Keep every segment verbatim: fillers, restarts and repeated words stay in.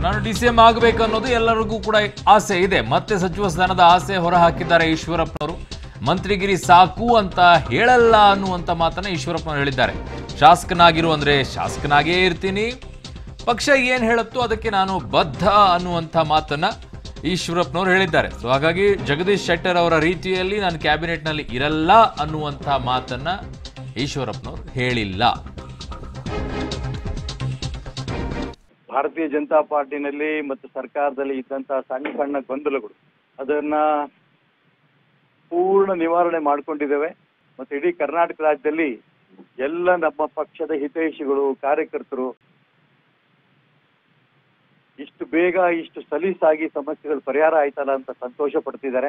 ನಾನು D C M ಆಗಬೇಕು ಅನ್ನೋದು ಎಲ್ಲರಿಗೂ ಕೂಡ ಆಸೆ ಇದೆ. ಮತ್ತೆ ಸಚಿವ ಸ್ಥಾನದ ಆಸೆ ಹೊರಹಾಕಿದ್ದಾರೆ ಈಶ್ವರಪ್ಪನವರು. ಮಂತ್ರಿಗಿರಿ ಸಾಕು ಅಂತ ಹೇಳಲ್ಲ ಅನ್ನುವಂಥ ಮಾತನ್ನ ಈಶ್ವರಪ್ಪನವರು ಹೇಳಿದ್ದಾರೆ. ಶಾಸಕನಾಗಿರು ಅಂದ್ರೆ ಶಾಸಕನಾಗೇ ಇರ್ತೀನಿ, ಪಕ್ಷ ಏನು ಹೇಳುತ್ತೋ ಅದಕ್ಕೆ ನಾನು ಬದ್ಧ ಅನ್ನುವಂಥ ಮಾತನ್ನ ಈಶ್ವರಪ್ಪನವರು ಹೇಳಿದ್ದಾರೆ. ಸೊ ಹಾಗಾಗಿ ಜಗದೀಶ್ ಶೆಟ್ಟರ್ ಅವರ ರೀತಿಯಲ್ಲಿ ನಾನು ಕ್ಯಾಬಿನೆಟ್ನಲ್ಲಿ ಇರಲ್ಲ ಅನ್ನುವಂಥ ಮಾತನ್ನ ಈಶ್ವರಪ್ಪನವರು ಹೇಳಿಲ್ಲ. ಭಾರತೀಯ ಜನತಾ ಪಾರ್ಟಿನಲ್ಲಿ ಮತ್ತು ಸರ್ಕಾರದಲ್ಲಿ ಇದ್ದಂತಹ ಸಣ್ಣ ಸಣ್ಣ ಗೊಂದಲಗಳು ಅದನ್ನ ಪೂರ್ಣ ನಿವಾರಣೆ ಮಾಡಿಕೊಂಡಿದ್ದೇವೆ. ಮತ್ತು ಇಡೀ ಕರ್ನಾಟಕ ರಾಜ್ಯದಲ್ಲಿ ಎಲ್ಲ ನಮ್ಮ ಪಕ್ಷದ ಹಿತೈಷಿಗಳು, ಕಾರ್ಯಕರ್ತರು ಇಷ್ಟು ಬೇಗ ಇಷ್ಟು ಸಲೀಸಾಗಿ ಸಮಸ್ಯೆಗಳು ಪರಿಹಾರ ಆಯ್ತಲ್ಲ ಅಂತ ಸಂತೋಷ ಪಡ್ತಿದ್ದಾರೆ.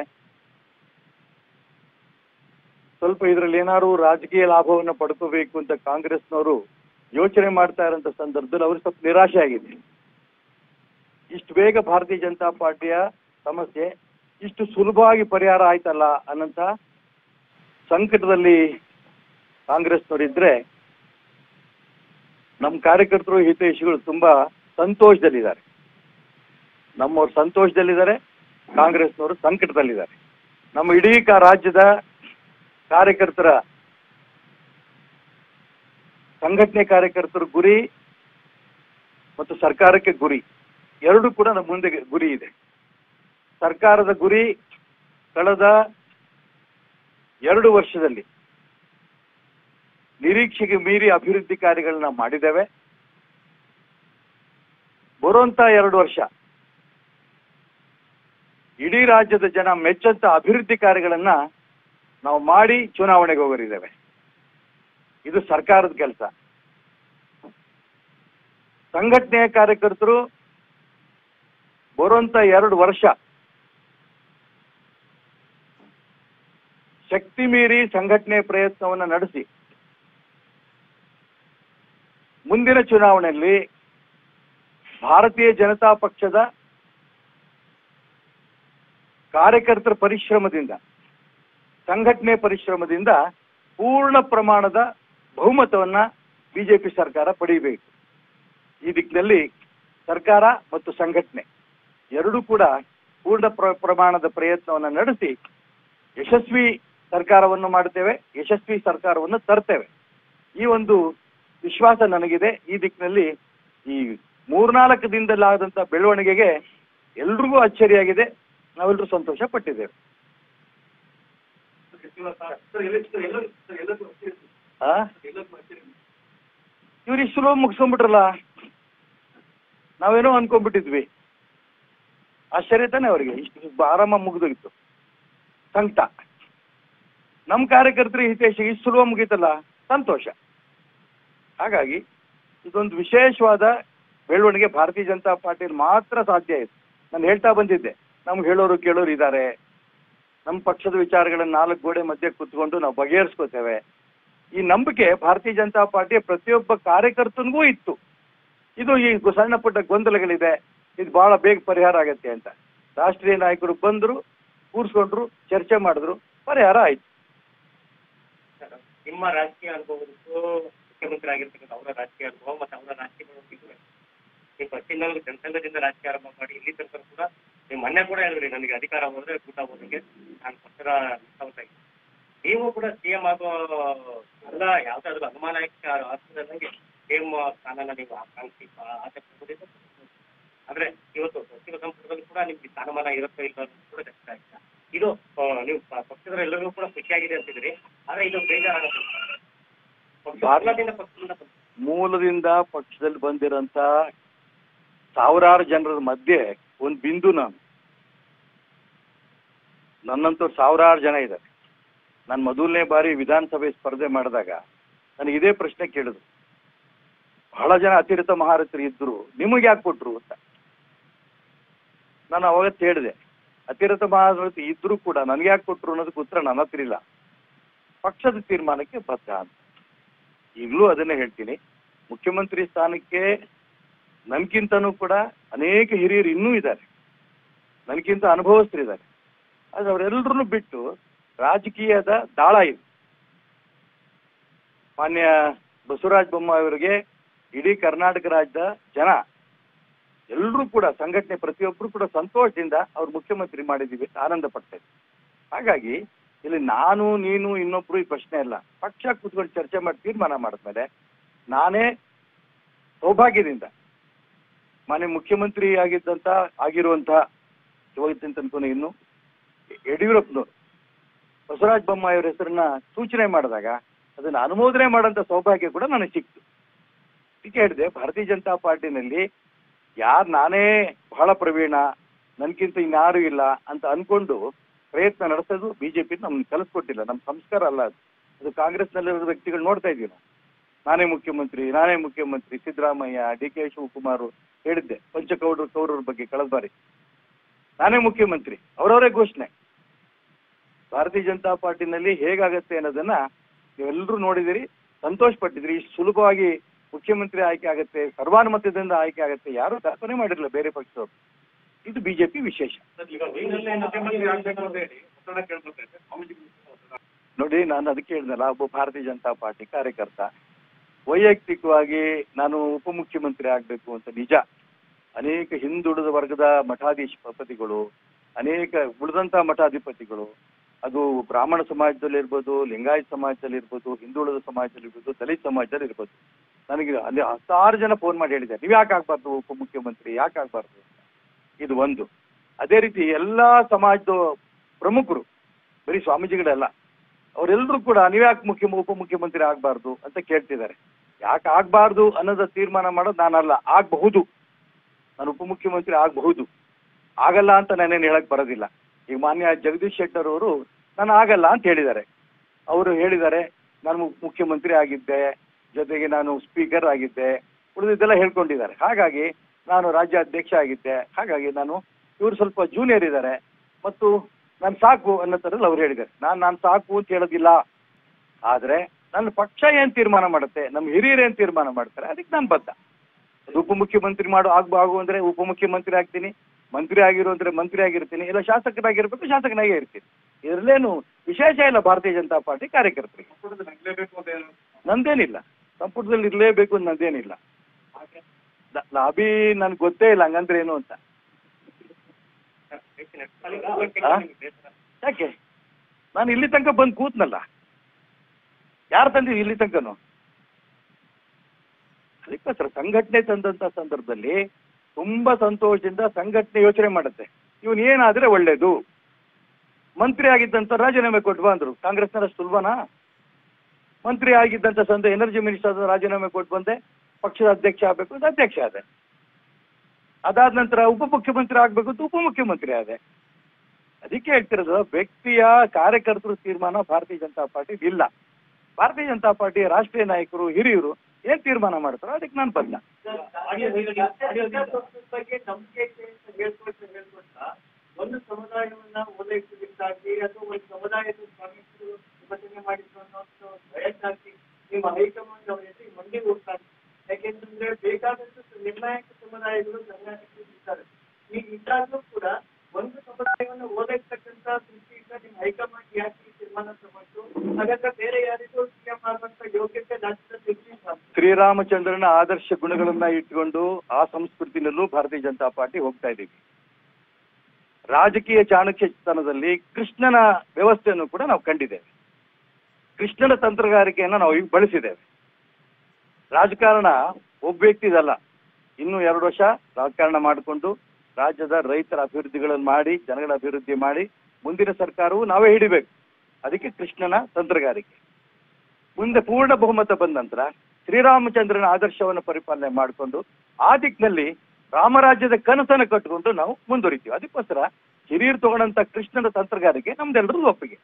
ಸ್ವಲ್ಪ ಇದರಲ್ಲಿ ಏನಾದ್ರು ರಾಜಕೀಯ ಲಾಭವನ್ನು ಪಡ್ಕೋಬೇಕು ಅಂತ ಕಾಂಗ್ರೆಸ್ನವರು ಯೋಚನೆ ಮಾಡ್ತಾ ಇರೋಂಥ ಸಂದರ್ಭದಲ್ಲಿ ಅವ್ರಿಗೆ ಸ್ವಲ್ಪ ನಿರಾಶೆ ಆಗಿದೆ. ಇಷ್ಟು ಬೇಗ ಭಾರತೀಯ ಜನತಾ ಪಾರ್ಟಿಯ ಸಮಸ್ಯೆ ಇಷ್ಟು ಸುಲಭವಾಗಿ ಪರಿಹಾರ ಆಯ್ತಲ್ಲ ಅನ್ನಂತ ಸಂಕಟದಲ್ಲಿ ಕಾಂಗ್ರೆಸ್ನವರಿದ್ರೆ, ನಮ್ಮ ಕಾರ್ಯಕರ್ತರು ಹಿತೈಷಿಗಳು ತುಂಬಾ ಸಂತೋಷದಲ್ಲಿದ್ದಾರೆ. ನಮ್ಮವ್ರು ಸಂತೋಷದಲ್ಲಿದ್ದಾರೆ, ಕಾಂಗ್ರೆಸ್ನವರು ಸಂಕಟದಲ್ಲಿದ್ದಾರೆ. ನಮ್ಮ ಇಡೀ ರಾಜ್ಯದ ಕಾರ್ಯಕರ್ತರ ಸಂಘಟನೆ ಕಾರ್ಯಕರ್ತರ ಗುರಿ ಮತ್ತು ಸರ್ಕಾರಕ್ಕೆ ಗುರಿ ಎರಡು ಕೂಡ ನಮ್ಮ ಮುಂದೆ ಗುರಿ ಇದೆ. ಸರ್ಕಾರದ ಗುರಿ ಕಳೆದ ಎರಡು ವರ್ಷದಲ್ಲಿ ನಿರೀಕ್ಷೆಗೆ ಮೀರಿ ಅಭಿವೃದ್ಧಿ ಕಾರ್ಯಗಳನ್ನ ಮಾಡಿದ್ದೇವೆ. ಬರುವಂತ ಎರಡು ವರ್ಷ ಇಡೀ ರಾಜ್ಯದ ಜನ ಮೆಚ್ಚಂತ ಅಭಿವೃದ್ಧಿ ಕಾರ್ಯಗಳನ್ನ ನಾವು ಮಾಡಿ ಚುನಾವಣೆಗೆ ಹೋಗರಿದ್ದೇವೆ. ಇದು ಸರ್ಕಾರದ ಕೆಲಸ. ಸಂಘಟನೆಯ ಕಾರ್ಯಕರ್ತರು ಬರುವಂತ ಎರಡು ವರ್ಷ ಶಕ್ತಿ ಮೀರಿ ಸಂಘಟನೆ ಪ್ರಯತ್ನವನ್ನು ನಡೆಸಿ ಮುಂದಿನ ಚುನಾವಣೆಯಲ್ಲಿ ಭಾರತೀಯ ಜನತಾ ಪಕ್ಷದ ಕಾರ್ಯಕರ್ತರ ಪರಿಶ್ರಮದಿಂದ, ಸಂಘಟನೆ ಪರಿಶ್ರಮದಿಂದ ಪೂರ್ಣ ಪ್ರಮಾಣದ ಬಹುಮತವನ್ನ ಬಿಜೆಪಿ ಸರ್ಕಾರ ಪಡೆಯಬೇಕು. ಈ ದಿಕ್ಕಿನಲ್ಲಿ ಸರ್ಕಾರ ಮತ್ತು ಸಂಘಟನೆ ಎರಡೂ ಕೂಡ ಪೂರ್ಣ ಪ್ರ ಪ್ರಮಾಣದ ಪ್ರಯತ್ನವನ್ನು ನಡೆಸಿ ಯಶಸ್ವಿ ಸರ್ಕಾರವನ್ನು ಮಾಡ್ತೇವೆ, ಯಶಸ್ವಿ ಸರ್ಕಾರವನ್ನು ತರ್ತೇವೆ. ಈ ಒಂದು ವಿಶ್ವಾಸ ನನಗಿದೆ. ಈ ದಿಕ್ಕಿನಲ್ಲಿ ಈ ಮೂರ್ನಾಲ್ಕು ದಿನದಲ್ಲಾದಂಥ ಬೆಳವಣಿಗೆಗೆ ಎಲ್ರಿಗೂ ಅಚ್ಚರಿಯಾಗಿದೆ. ನಾವೆಲ್ಲರೂ ಸಂತೋಷ ಪಟ್ಟಿದ್ದೇವೆ. ಇವ್ರು ಇಷ್ಟು ಸುಲಭ ಮುಗಿಸ್ಕೊಂಡ್ಬಿಟ್ರಲ್ಲ, ನಾವೇನೋ ಅನ್ಕೊಂಡ್ಬಿಟ್ಟಿದ್ವಿ. ಆಶ್ಚರ್ಯ ತಾನೆ ಅವರಿಗೆ, ಇಷ್ಟು ಆರಾಮ ಮುಗಿದೋಗಿತ್ತು ಸಂಕಟ. ನಮ್ಮ ಕಾರ್ಯಕರ್ತರು ಹಿತೈಷಿಗೆ ಇಷ್ಟು ಸುಲಭ ಮುಗೀತಲ್ಲ, ಸಂತೋಷ. ಹಾಗಾಗಿ ಇದೊಂದು ವಿಶೇಷವಾದ ಬೆಳವಣಿಗೆ ಭಾರತೀಯ ಜನತಾ ಪಾರ್ಟಿಯಲ್ಲಿ ಮಾತ್ರ ಸಾಧ್ಯ ಇದೆ. ನಾನು ಹೇಳ್ತಾ ಬಂದಿದ್ದೆ, ನಮ್ಗೆ ಹೇಳೋರು ಕೇಳೋರು ಇದ್ದಾರೆ. ನಮ್ಮ ಪಕ್ಷದ ವಿಚಾರಗಳನ್ನ ನಾಲ್ಕು ಗೋಡೆ ಮಧ್ಯೆ ಕೂತ್ಕೊಂಡು ನಾವು ಬಗೆಹರಿಸ್ಕೋತೇವೆ. ಈ ನಂಬಿಕೆ ಭಾರತೀಯ ಜನತಾ ಪಾರ್ಟಿಯ ಪ್ರತಿಯೊಬ್ಬ ಕಾರ್ಯಕರ್ತನಿಗೂ ಇತ್ತು. ಇದು ಈ ಸಣ್ಣ ಪುಟ್ಟ ಗೊಂದಲಗಳಿದೆ, ಇದು ಬಹಳ ಬೇಗ ಪರಿಹಾರ ಆಗತ್ತೆ ಅಂತ ರಾಷ್ಟ್ರೀಯ ನಾಯಕರು ಬಂದ್ರು, ಕೂರಿಸ್ಕೊಂಡ್ರು, ಚರ್ಚೆ ಮಾಡಿದ್ರು, ಪರಿಹಾರ ಆಯ್ತು. ನಿಮ್ಮ ರಾಜಕೀಯ ಅನುಭವಕ್ಕೂ ಮುಖ್ಯಮಂತ್ರಿ ಆಗಿರ್ತಕ್ಕಂಥ ಅವರ ರಾಜಕೀಯ ಅನುಭವ ಮತ್ತು ಅವರ ರಾಜಕೀಯಗಳು ನೀವು ಪಶ್ಚಿಮದಲ್ಲಿ ಜನಸಂಘದಿಂದ ರಾಜಕೀಯ ಆರಂಭ ಮಾಡಿ ಇಲ್ಲಿ ತನಕ ಕೂಡ ನೀವು ಮೊನ್ನೆ ಕೂಡ ಹೇಳಿದ್ರಿ, ನನಗೆ ಅಧಿಕಾರ ಹೋದ್ರೆ ಊಟ ಹೋದಂಗೆ ನಾನು ಪಕ್ಷದ ನಿಷ್ಠಾವಂತಾಗಿ. ನೀವು ಕೂಡ ಸಿಎಂ ಆಗೋ ಎಲ್ಲ ಯಾವ್ದಾದ್ರು ಅನುಮಾನ ಆಗ್ತದಂಗೆ ಸಿಎಂ ಸ್ಥಾನನ ನೀವು ಆಕಾಂಕ್ಷಿ ಆಸೆ ಪಡ್ಬೋದಿಲ್ಲ. ಅಂದ್ರೆ ಇವತ್ತು ಸಚಿವ ಸಂಪುಟದಲ್ಲಿ ಕೂಡ ನಿಮ್ಗೆ ಸ್ಥಾನಮಾನ ಇರುತ್ತೋ ಇಲ್ಲ ಕೂಡ ಚರ್ಚೆ ಆಯ್ತಾ. ಇದು ನೀವು ಪಕ್ಷದ ಎಲ್ಲರಿಗೂ ಕೂಡ ಖುಷಿಯಾಗಿದೆ ಅಂತಿದ್ರಿ, ಆದ್ರೆ ಇದು ಬೇಜಾರಾಗುತ್ತೆ. ಮೂಲದಿಂದ ಪಕ್ಷದಲ್ಲಿ ಬಂದಿರೋಂತ ಸಾವಿರಾರು ಜನರ ಮಧ್ಯೆ ಒಂದು ಬಿಂದು ನಾನು. ನನ್ನಂತೂ ಸಾವಿರಾರು ಜನ ಇದ್ದಾರೆ. ನಾನು ಮೊದಲನೇ ಬಾರಿ ವಿಧಾನಸಭೆ ಸ್ಪರ್ಧೆ ಮಾಡಿದಾಗ ನನಗೆ ಇದೇ ಪ್ರಶ್ನೆ ಕೇಳಿದ್ರು, ಬಹಳ ಜನ ಅತಿರಥ ಮಹಾರಥರು ಇದ್ರು, ನಿಮಗೆ ಯಾಕೆ ಕೊಟ್ರು ಅಂತ. ನಾನು ಅವಾಗ ಹೇಳಿದೆ, ಅತಿರಥ ಮಹಾರಥಿ ಇದ್ರು ಕೂಡ ನನಗೆ ಯಾಕೆ ಕೊಟ್ರು ಅನ್ನೋದಕ್ಕೆ ಉತ್ತರ ನನ್ನ ಹತ್ರ ಇಲ್ಲ, ಪಕ್ಷದ ತೀರ್ಮಾನಕ್ಕೆ ಬದ್ಧ ಅಂತ. ಈಗಲೂ ಅದನ್ನೇ ಹೇಳ್ತೀನಿ. ಮುಖ್ಯಮಂತ್ರಿ ಸ್ಥಾನಕ್ಕೆ ನನ್ಗಿಂತನೂ ಕೂಡ ಅನೇಕ ಹಿರಿಯರು ಇನ್ನೂ ಇದ್ದಾರೆ, ನನಗಿಂತ ಅನುಭವಸ್ಥರಿದ್ದಾರೆ. ಆದ್ರೆ ಅವರೆಲ್ಲರನ್ನು ಬಿಟ್ಟು ರಾಜಕೀಯದ ದಾಳ ಇದೆ. ಮಾನ್ಯ ಬಸವರಾಜ ಬೊಮ್ಮಾಯಿ ಅವರಿಗೆ ಇಡೀ ಕರ್ನಾಟಕ ರಾಜ್ಯದ ಜನ ಎಲ್ಲರೂ ಕೂಡ ಸಂಘಟನೆ ಪ್ರತಿಯೊಬ್ಬರು ಕೂಡ ಸಂತೋಷದಿಂದ ಅವ್ರು ಮುಖ್ಯಮಂತ್ರಿ ಮಾಡಿದೀವಿ ಅಂತ ಆನಂದ ಪಡ್ತಾ ಇದ್ದಾರೆ. ಹಾಗಾಗಿ ಇಲ್ಲಿ ನಾನು ನೀನು ಇನ್ನೊಬ್ರು ಈ ಪ್ರಶ್ನೆ ಇಲ್ಲ, ಪಕ್ಷ ಕೂತ್ಕೊಂಡು ಚರ್ಚೆ ಮಾಡಿ ತೀರ್ಮಾನ ಮಾಡಿದ್ಮೇಲೆ ನಾನೇ ಸೌಭಾಗ್ಯದಿಂದ ಮಾನ್ಯ ಮುಖ್ಯಮಂತ್ರಿ ಆಗಿದ್ದಂತ ಆಗಿರುವಂತ ಇವತ್ತಿನ ತನಕ ಇನ್ನು ಯಡಿಯೂರಪ್ಪನವರು ಬಸವರಾಜ ಬೊಮ್ಮಾಯಿ ಅವರ ಹೆಸರನ್ನ ಸೂಚನೆ ಮಾಡಿದಾಗ ಅದನ್ನ ಅನುಮೋದನೆ ಮಾಡೋಂಥ ಸೌಭಾಗ್ಯ ಕೂಡ ನನಗೆ ಸಿಕ್ತು. ಅದಕ್ಕೆ ಹೇಳಿದೆ, ಭಾರತೀಯ ಜನತಾ ಪಾರ್ಟಿನಲ್ಲಿ ಯಾರು ನಾನೇ ಬಹಳ ಪ್ರವೀಣ, ನನ್ಗಿಂತ ಇನ್ಯಾರು ಇಲ್ಲ ಅಂತ ಅನ್ಕೊಂಡು ಪ್ರಯತ್ನ ನಡೆಸೋದು ಬಿಜೆಪಿ ನಮ್ಗೆ ಕಲಿಸ್ಕೊಟ್ಟಿಲ್ಲ. ನಮ್ಮ ಸಂಸ್ಕಾರ ಅಲ್ಲ ಅದು. ಅದು ಕಾಂಗ್ರೆಸ್ನಲ್ಲಿರೋ ವ್ಯಕ್ತಿಗಳು ನೋಡ್ತಾ ಇದೀವಿ ನಾವು. ನಾನೇ ಮುಖ್ಯಮಂತ್ರಿ ನಾನೇ ಮುಖ್ಯಮಂತ್ರಿ ಸಿದ್ದರಾಮಯ್ಯ, ಡಿ ಕೆ ಶಿವಕುಮಾರ್ ಹೇಳಿದ್ದೆ ಪಂಚಕೌಡರು ಕೌರವ್ರ ಬಗ್ಗೆ ಕಳೆದ ಬಾರಿ, ನಾನೇ ಮುಖ್ಯಮಂತ್ರಿ ಅವರವರೇ ಘೋಷಣೆ. ಭಾರತೀಯ ಜನತಾ ಪಾರ್ಟಿನಲ್ಲಿ ಹೇಗಾಗತ್ತೆ ಅನ್ನೋದನ್ನ ನೀವೆಲ್ಲರೂ ನೋಡಿದಿರಿ, ಸಂತೋಷ ಪಟ್ಟಿದ್ರಿ. ಇಷ್ಟು ಸುಲಭವಾಗಿ ಮುಖ್ಯಮಂತ್ರಿ ಆಯ್ಕೆ ಆಗತ್ತೆ, ಸರ್ವಾನುಮತದಿಂದ ಆಯ್ಕೆ ಆಗತ್ತೆ, ಯಾರು ಕಲ್ಪನೆ ಮಾಡಿರಲಿಲ್ಲ ಬೇರೆ ಪಕ್ಷದವರು. ಇದು ಬಿಜೆಪಿ ವಿಶೇಷ. ನೋಡಿ, ನಾನು ಅದಕ್ಕೆ ಹೇಳಿದ್ನಲ್ಲ, ಒಬ್ಬ ಭಾರತೀಯ ಜನತಾ ಪಾರ್ಟಿ ಕಾರ್ಯಕರ್ತ ವೈಯಕ್ತಿಕವಾಗಿ ನಾನು ಉಪಮುಖ್ಯಮಂತ್ರಿ ಆಗ್ಬೇಕು ಅಂತ ನಿಜ. ಅನೇಕ ಹಿಂದುಳಿದ ವರ್ಗದ ಮಠಾಧೀಶಪತಿಗಳು, ಅನೇಕ ಉಳಿದಂತ ಮಠಾಧಿಪತಿಗಳು, ಅದು ಬ್ರಾಹ್ಮಣ ಸಮಾಜದಲ್ಲಿ ಇರ್ಬೋದು, ಲಿಂಗಾಯತ್ ಸಮಾಜದಲ್ಲಿ ಇರ್ಬೋದು, ಹಿಂದುಳಿದ ಸಮಾಜದಲ್ಲಿ ಇರ್ಬೋದು, ದಲಿತ ಸಮಾಜದಲ್ಲಿ ಇರ್ಬೋದು, ನನಗೆ ಅಲ್ಲಿ ಹತ್ತಾರು ಜನ ಫೋನ್ ಮಾಡಿ ಹೇಳಿದ್ದಾರೆ, ನೀವು ಯಾಕೆ ಆಗ್ಬಾರ್ದು ಉಪಮುಖ್ಯಮಂತ್ರಿ, ಯಾಕೆ ಆಗ್ಬಾರ್ದು. ಇದು ಒಂದು. ಅದೇ ರೀತಿ ಎಲ್ಲಾ ಸಮಾಜದ ಪ್ರಮುಖರು, ಬರೀ ಸ್ವಾಮೀಜಿಗಳೆಲ್ಲ, ಅವರೆಲ್ಲರೂ ಕೂಡ ನೀವ್ಯಾಕೆ ಮುಖ್ಯ ಉಪಮುಖ್ಯಮಂತ್ರಿ ಆಗ್ಬಾರ್ದು ಅಂತ ಕೇಳ್ತಿದ್ದಾರೆ. ಯಾಕೆ ಆಗ್ಬಾರ್ದು ಅನ್ನೋದ ತೀರ್ಮಾನ ಮಾಡೋದು ನಾನಲ್ಲ. ಆಗಬಹುದು, ನಾನು ಉಪಮುಖ್ಯಮಂತ್ರಿ ಆಗಬಹುದು, ಆಗಲ್ಲ ಅಂತ ನಾನೇನು ಹೇಳಕ್ ಬರೋದಿಲ್ಲ. ಈಗ ಮಾನ್ಯ ಜಗದೀಶ್ ಶೆಟ್ಟರ್ ಅವರು ನಾನು ಆಗಲ್ಲ ಅಂತ ಹೇಳಿದ್ದಾರೆ. ಅವರು ಹೇಳಿದ್ದಾರೆ ನಾನು ಮುಖ್ಯಮಂತ್ರಿ ಆಗಿದ್ದೆ, ಜೊತೆಗೆ ನಾನು ಸ್ಪೀಕರ್ ಆಗಿದ್ದೆ, ಉಳಿದಿದ್ದೆಲ್ಲ ಹೇಳ್ಕೊಂಡಿದ್ದಾರೆ. ಹಾಗಾಗಿ ನಾನು ರಾಜ್ಯ ಅಧ್ಯಕ್ಷ ಆಗಿದ್ದೆ, ಹಾಗಾಗಿ ನಾನು ಇವರು ಸ್ವಲ್ಪ ಜೂನಿಯರ್ ಇದ್ದಾರೆ ಮತ್ತು ನಾನು ಸಾಕು ಅನ್ನೋ ಥರದಲ್ಲಿ ಅವ್ರು ಹೇಳಿದ್ದಾರೆ. ನಾನು ನಾನು ಸಾಕು ಅಂತ ಹೇಳೋದಿಲ್ಲ. ಆದ್ರೆ ನನ್ನ ಪಕ್ಷ ಏನ್ ತೀರ್ಮಾನ ಮಾಡುತ್ತೆ, ನಮ್ಮ ಹಿರಿಯರು ಏನ್ ತೀರ್ಮಾನ ಮಾಡ್ತಾರೆ ಅದಕ್ಕೆ ನಾನು ಬದ್ಧ. ಉಪಮುಖ್ಯಮಂತ್ರಿ ಮಾಡು ಆಗ್ಬ ಆಗು ಅಂದ್ರೆ ಉಪಮುಖ್ಯಮಂತ್ರಿ ಆಗ್ತೀನಿ, ಮಂತ್ರಿ ಆಗಿರೋ ಅಂದ್ರೆ ಮಂತ್ರಿ ಆಗಿರ್ತೀನಿ, ಇಲ್ಲ ಶಾಸಕರಾಗಿರ್ಬೇಕು ಶಾಸಕನಾಗೇ ಇರ್ತೀನಿ. ಇದರಲ್ಲೇನು ವಿಶೇಷ ಇಲ್ಲ. ಭಾರತೀಯ ಜನತಾ ಪಾರ್ಟಿ ಕಾರ್ಯಕರ್ತರಿಗೆ ನಂದೇನಿಲ್ಲ, ಸಂಪುಟದಲ್ಲಿ ಇರ್ಲೇಬೇಕು ಅಂತ ನಂದೇನಿಲ್ಲ. ಲಾಬಿ ನನ್ಗೆ ಗೊತ್ತೇ ಇಲ್ಲ ಹಂಗಂದ್ರೆ ಏನು ಅಂತ. ಯಾಕೆ ನಾನು ಇಲ್ಲಿ ತನಕ ಬಂದು ಕೂತ್ನಲ್ಲ, ಯಾರು ತಂದಿದ್ದು ಇಲ್ಲಿ ತನಕನು? ಅದಕ್ಕೋಸ್ಕರ ಸಂಘಟನೆ ತಂದಂತ ಸಂದರ್ಭದಲ್ಲಿ ತುಂಬಾ ಸಂತೋಷದಿಂದ ಸಂಘಟನೆ ಯೋಚನೆ ಮಾಡುತ್ತೆ, ಇವನ್ ಏನಾದ್ರೆ ಒಳ್ಳೇದು. ಮಂತ್ರಿ ಆಗಿದ್ದಂತ ರಾಜೀನಾಮೆ ಕೊಟ್ಟು ಬಂದ್ರು, ಕಾಂಗ್ರೆಸ್ನ ಸುಲಭನಾ? ಮಂತ್ರಿ ಆಗಿದ್ದಂತ ಸಂದ ಎನರ್ಜಿ ಮಿನಿಸ್ಟರ್ ರಾಜೀನಾಮೆ ಕೊಟ್ಟು ಬಂದೆ, ಪಕ್ಷದ ಅಧ್ಯಕ್ಷ ಆಗ್ಬೇಕು ಅಂತ ಅಧ್ಯಕ್ಷ ಆದೆ. ಅದಾದ ನಂತರ ಉಪಮುಖ್ಯಮಂತ್ರಿ ಆಗ್ಬೇಕು ಅಂತ ಉಪಮುಖ್ಯಮಂತ್ರಿ ಆದೆ. ಅದಕ್ಕೆ ಹೇಳ್ತಿರೋದು, ವ್ಯಕ್ತಿಯ ಕಾರ್ಯಕರ್ತರು ತೀರ್ಮಾನ ಭಾರತೀಯ ಜನತಾ ಪಾರ್ಟಿ ಇಲ್ಲ. ಭಾರತೀಯ ಜನತಾ ಪಾರ್ಟಿಯ ರಾಷ್ಟ್ರೀಯ ನಾಯಕರು ಹಿರಿಯರು ಏನ್ ತೀರ್ಮಾನ ಮಾಡ್ತಾರೋ ಅದಕ್ಕೆ ನಾನು ಬದ್ಧ. ಒಂದು ಸಮುದಾಯವನ್ನ ಓಲೈಸಲಿಕ್ಕಾಗಿ ಅಥವಾ ಒಂದು ಸಮುದಾಯದ ಸ್ವಾಮೀಜಿಗಳು ವಿಭಜನೆ ಮಾಡಿದ್ರು ಅನ್ನೋ ಭಯಕ್ಕಾಗಿ ನಿಮ್ಮ ಹೈಕಮಾಂಡ್ ಅವರಿಗೆ ಮಂಡಿ ಹೋಗ್ತಾರೆ. ಯಾಕೆಂತಂದ್ರೆ ಬೇಕಾದಷ್ಟು ನಿರ್ಣಾಯಕ ಸಮುದಾಯಗಳು ಸಂಘಟನೆಗಳಿದ್ದಾರೆ. ಈಗ ಇದ್ದಾಗಲೂ ಕೂಡ ಒಂದು ಸಮುದಾಯವನ್ನು ಓಲೈಸ್ತಕ್ಕಂತ ದೃಷ್ಟಿಯಿಂದ ನಿಮ್ಮ ಹೈಕಮಾಂಡ್ ಯಾಕೆ ತೀರ್ಮಾನ ತಗೊಂಡು, ಹಾಗಾದ್ರೆ ಬೇರೆ ಯಾರಿಗೂ ಸಿಎಂ ಆಗುವಂತ ಯೋಗ್ಯತೆ ರಾಜ್ಯದಲ್ಲಿ ಇರಲಿಲ್ಲ. ಶ್ರೀರಾಮಚಂದ್ರನ ಆದರ್ಶ ಗುಣಗಳನ್ನ ಇಟ್ಕೊಂಡು ಆ ಸಂಸ್ಕೃತಿನಲ್ಲೂ ಭಾರತೀಯ ಜನತಾ ಪಾರ್ಟಿ ಹೋಗ್ತಾ ಇದ್ದೀವಿ. ರಾಜಕೀಯ ಚಾಣಕ್ಯತನದಲ್ಲಿ ಕೃಷ್ಣನ ವ್ಯವಸ್ಥೆಯನ್ನು ಕೂಡ ನಾವು ಕಂಡಿದ್ದೇವೆ. ಕೃಷ್ಣನ ತಂತ್ರಗಾರಿಕೆಯನ್ನು ನಾವು ಈಗ ಬಳಸಿದ್ದೇವೆ. ರಾಜಕಾರಣ ಒಬ್ಬ ವ್ಯಕ್ತಿದಲ್ಲ. ಇನ್ನು ಎರಡು ವರ್ಷ ರಾಜಕಾರಣ ಮಾಡಿಕೊಂಡು ರಾಜ್ಯದ ರೈತರ ಅಭಿವೃದ್ಧಿಗಳನ್ನು ಮಾಡಿ, ಜನಗಳ ಅಭಿವೃದ್ಧಿ ಮಾಡಿ, ಮುಂದಿನ ಸರ್ಕಾರವು ನಾವೇ ಹಿಡಿಬೇಕು. ಅದಕ್ಕೆ ಕೃಷ್ಣನ ತಂತ್ರಗಾರಿಕೆ. ಮುಂದೆ ಪೂರ್ಣ ಬಹುಮತ ಬಂದ ನಂತರ ಶ್ರೀರಾಮಚಂದ್ರನ ಆದರ್ಶವನ್ನು ಪರಿಪಾಲನೆ ಮಾಡಿಕೊಂಡು ಆ ದಿಕ್ಕಿನಲ್ಲಿ ರಾಮರಾಜ್ಯದ ಕನಸನ್ನು ಕಟ್ಟಿಕೊಂಡು ನಾವು ಮುಂದುವರಿತೀವಿ. ಅದಕ್ಕೋಸ್ಕರ ಹಿರಿಯರು ತಗೊಂಡಂತ ಕೃಷ್ಣನ ತಂತ್ರಗಾರಿಕೆ ನಮ್ದೆಲ್ಲರೂ ಒಪ್ಪಿಗೆ.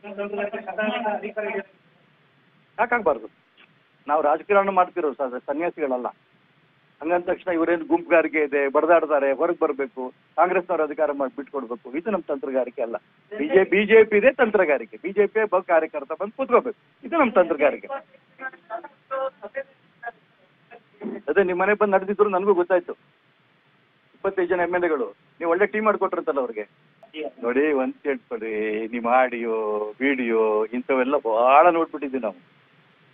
ಯಾಕಾಗಬಾರ್ದು? ನಾವು ರಾಜಕಾರಣ ಮಾಡ್ತಿರೋ ಸನ್ಯಾಸಿಗಳಲ್ಲ. ಹಂಗಂದ ತಕ್ಷಣ ಇವರೇನು ಗುಂಪುಗಾರಿಕೆ ಇದೆ, ಬಡದಾಡ್ತಾರೆ, ಹೊರಗೆ ಬರಬೇಕು, ಕಾಂಗ್ರೆಸ್ನವ್ರ ಅಧಿಕಾರ ಮಾಡಿ ಬಿಟ್ಕೊಡ್ಬೇಕು, ಇದು ನಮ್ಮ ತಂತ್ರಗಾರಿಕೆ ಅಲ್ಲ. ಬಿಜೆ ಬಿಜೆಪಿ ಇದೆ ತಂತ್ರಗಾರಿಕೆ. ಬಿಜೆಪಿ ಬ ಕಾರ್ಯಕರ್ತ ಬಂದು ಕೂತ್ಕೋಬೇಕು, ಇದು ನಮ್ಮ ತಂತ್ರಗಾರಿಕೆ. ಅದೇ ನಿಮ್ಮ ಮನೆ ಬಂದು ನಡೆದಿದ್ರು ನನಗೂ ಗೊತ್ತಾಯ್ತು. ಇಪ್ಪತ್ತೈದು ಜನ ಎಮ್ ಎಲ್ ಎಗಳು ನೀವು ಒಳ್ಳೆ ಟೀಮ್ ಮಾಡ್ಕೊಟ್ರಂತಲ್ಲ ಅವ್ರಿಗೆ. ನೋಡಿ, ಒಂದ್ ಕೇಳ್ಕೊಡ್ರಿ, ನಿಮ್ಮ ಆಡಿಯೋ ವಿಡಿಯೋ ಇಂಥವೆಲ್ಲ ಬಹಳ ನೋಡ್ಬಿಟ್ಟಿದ್ವಿ ನಾವು.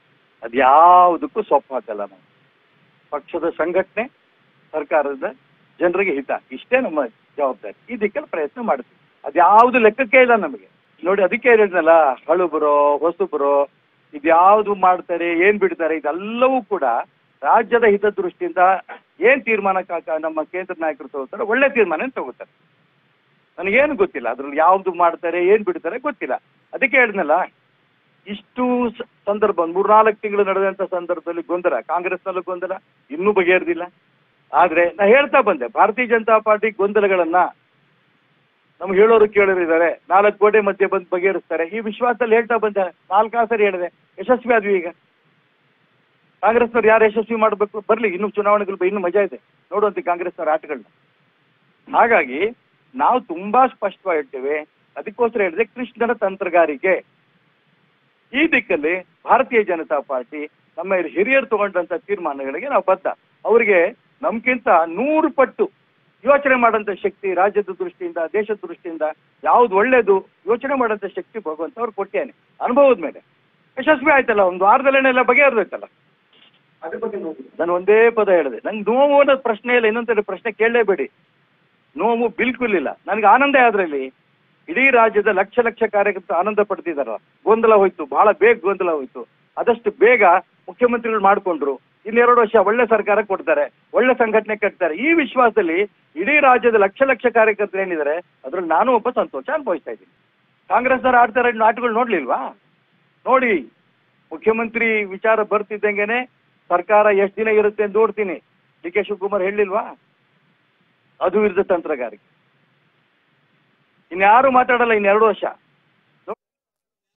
ಅದ್ಯಾವುದಕ್ಕೂ ಸೊಪ್ಪು ಹಾಕಲ್ಲ ನಾವು. ಪಕ್ಷದ ಸಂಘಟನೆ, ಸರ್ಕಾರದ ಜನರಿಗೆ ಹಿತ, ಇಷ್ಟೇ ನಮ್ಮ ಜವಾಬ್ದಾರಿ. ಈ ದಿಕ್ಕಲ್ಲಿ ಪ್ರಯತ್ನ ಮಾಡ್ತೀವಿ. ಅದ್ಯಾವುದು ಲೆಕ್ಕಕ್ಕೆ ಇಲ್ಲ ನಮಗೆ. ನೋಡಿ, ಅದಕ್ಕೆ ಹೇಳಿದ್ನಲ್ಲ, ಹಳುಬರೋ ಹೊಸಬರೋ ಇದ್ಯಾವುದು ಮಾಡ್ತಾರೆ, ಏನ್ ಬಿಡ್ತಾರೆ, ಇದೆಲ್ಲವೂ ಕೂಡ ರಾಜ್ಯದ ಹಿತದೃಷ್ಟಿಯಿಂದ ಏನ್ ತೀರ್ಮಾನ ನಮ್ಮ ಕೇಂದ್ರ ನಾಯಕರು ತಗೋತಾರೆ, ಒಳ್ಳೆ ತೀರ್ಮಾನ ತಗೋತಾರೆ. ನನಗೇನು ಗೊತ್ತಿಲ್ಲ ಅದ್ರಲ್ಲಿ ಯಾವ್ದು ಮಾಡ್ತಾರೆ, ಏನ್ ಬಿಡ್ತಾರೆ ಗೊತ್ತಿಲ್ಲ. ಅದಕ್ಕೆ ಹೇಳಿದ್ನಲ್ಲ, ಇಷ್ಟು ಸಂದರ್ಭ ಮೂರ್ನಾಲ್ಕು ತಿಂಗಳು ನಡೆದಂತ ಸಂದರ್ಭದಲ್ಲಿ ಗೊಂದಲ, ಕಾಂಗ್ರೆಸ್ನಲ್ಲೂ ಗೊಂದಲ ಇನ್ನೂ ಬಗೆಹರಿದಿಲ್ಲ. ಆದ್ರೆ ನಾ ಹೇಳ್ತಾ ಬಂದೆ, ಭಾರತೀಯ ಜನತಾ ಪಾರ್ಟಿ ಗೊಂದಲಗಳನ್ನ ನಮ್ಗೆ ಹೇಳೋರು ಕೇಳೋರಿದ್ದಾರೆ, ನಾಲ್ಕು ಗೋಡೆ ಮಧ್ಯೆ ಬಂದು ಬಗೆಹರಿಸ್ತಾರೆ, ಈ ವಿಶ್ವಾಸದಲ್ಲಿ ಹೇಳ್ತಾ ಬಂದೆ. ನಾಲ್ಕಾರು ಸರಿ ಹೇಳಿದೆ, ಯಶಸ್ವಿ ಆದ್ವಿ. ಈಗ ಕಾಂಗ್ರೆಸ್ನವ್ರು ಯಾರು ಯಶಸ್ವಿ ಮಾಡಬೇಕು, ಬರ್ಲಿ, ಇನ್ನು ಚುನಾವಣೆಗಳು ಇನ್ನು ಮಜಾ ಇದೆ ನೋಡುವಂತೆ ಕಾಂಗ್ರೆಸ್ನವ್ರ ಆಟಗಳನ್ನ. ಹಾಗಾಗಿ ನಾವು ತುಂಬಾ ಸ್ಪಷ್ಟವಾಗಿ ಹೇಳ್ತೇವೆ. ಅದಕ್ಕೋಸ್ಕರ ಹೇಳಿದೆ, ಕೃಷ್ಣನ ತಂತ್ರಗಾರಿಕೆ ಈ ದಿಕ್ಕಲ್ಲಿ ಭಾರತೀಯ ಜನತಾ ಪಾರ್ಟಿ ನಮ್ಮ ಹಿರಿಯರು ತಗೊಂಡಂತ ತೀರ್ಮಾನಗಳಿಗೆ ನಾವು ಬದ್ಧ. ಅವರಿಗೆ ನಮ್ಗಿಂತ ನೂರು ಪಟ್ಟು ಯೋಚನೆ ಮಾಡೋಂಥ ಶಕ್ತಿ ರಾಜ್ಯದ ದೃಷ್ಟಿಯಿಂದ, ದೇಶದ ದೃಷ್ಟಿಯಿಂದ ಯಾವ್ದು ಒಳ್ಳೇದು ಯೋಚನೆ ಮಾಡೋಂಥ ಶಕ್ತಿ ಭಗವಂತ ಅವ್ರು ಕೊಟ್ಟೇನೆ. ಅನುಭವದ ಮೇಲೆ ಯಶಸ್ವಿ ಆಯ್ತಲ್ಲ, ಒಂದು ವಾರದಲ್ಲೇನೆಲ್ಲ ಬಗೆಹರಿದೈತಲ್ಲ. ನಾನು ಒಂದೇ ಪದ ಹೇಳಿದೆ, ನಂಗೆ ನೋವು ಅನ್ನೋದು ಪ್ರಶ್ನೆ ಇಲ್ಲ, ಇನ್ನೊಂದು ಪ್ರಶ್ನೆ ಕೇಳಲೇಬೇಡಿ. ನೋವು ಬಿಲ್ಕುಲ್ ಇಲ್ಲ. ನನಗೆ ಆನಂದ ಆದ್ರಲ್ಲಿ ಇಡೀ ರಾಜ್ಯದ ಲಕ್ಷ ಲಕ್ಷ ಕಾರ್ಯಕರ್ತರು ಆನಂದ ಪಡ್ತಿದಾರ. ಗೊಂದಲ ಹೋಯ್ತು, ಬಹಳ ಬೇಗ ಗೊಂದಲ ಹೋಯ್ತು. ಆದಷ್ಟು ಬೇಗ ಮುಖ್ಯಮಂತ್ರಿಗಳು ಮಾಡ್ಕೊಂಡ್ರು, ಇನ್ನೆರಡು ವರ್ಷ ಒಳ್ಳೆ ಸರ್ಕಾರ ಕೊಡ್ತಾರೆ, ಒಳ್ಳೆ ಸಂಘಟನೆ ಕಟ್ತಾರೆ. ಈ ವಿಶ್ವಾಸದಲ್ಲಿ ಇಡೀ ರಾಜ್ಯದ ಲಕ್ಷ ಲಕ್ಷ ಕಾರ್ಯಕರ್ತರು ಏನಿದ್ದಾರೆ ಅದ್ರಲ್ಲಿ ನಾನು ಒಬ್ಬ ಸಂತೋಷ ಅನುಭವಿಸ್ತಾ ಇದ್ದೀನಿ. ಕಾಂಗ್ರೆಸ್ನವ್ರು ಆಡ್ತಾರೆ ನಾಟಗಳು ನೋಡ್ಲಿಲ್ವಾ? ನೋಡಿ, ಮುಖ್ಯಮಂತ್ರಿ ವಿಚಾರ ಬರ್ತಿದ್ದಂಗೆನೆ ಸರ್ಕಾರ ಎಷ್ಟು ದಿನ ಇರುತ್ತೆ ಅಂತ ನೋಡ್ತೀನಿ. ಡಿ ಕೆ ಶಿವಕುಮಾರ್ ಹೇಳಿಲ್ವಾ? ಅದು ವಿರುದ್ಧ ತಂತ್ರಗಾರಿಕೆ. ಇನ್ಯಾರು ಮಾತಾಡಲ್ಲ ಇನ್ನೆರಡು ವರ್ಷ.